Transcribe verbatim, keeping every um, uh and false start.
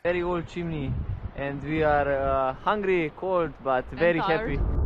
very old chimney, and we are uh, hungry, cold, but very tired. happy.